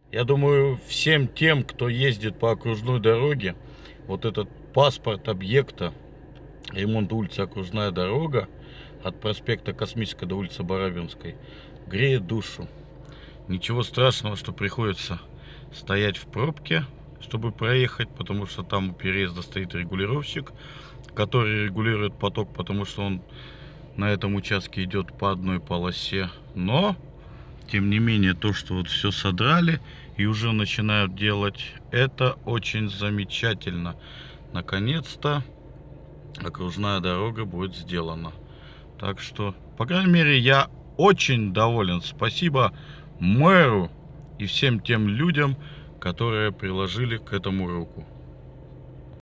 Я думаю, всем тем, кто ездит по окружной дороге, вот этот паспорт объекта, ремонт улицы Окружная дорога, от проспекта Космической до улицы Барабинской, греет душу. Ничего страшного, что приходится стоять в пробке, чтобы проехать, потому что там у переезда стоит регулировщик, который регулирует поток, потому что он на этом участке идет по одной полосе. Но тем не менее, то, что вот все содрали и уже начинают делать, это очень замечательно. Наконец-то окружная дорога будет сделана. Так что, по крайней мере, я очень доволен. Спасибо мэру и всем тем людям, которые приложили к этому руку.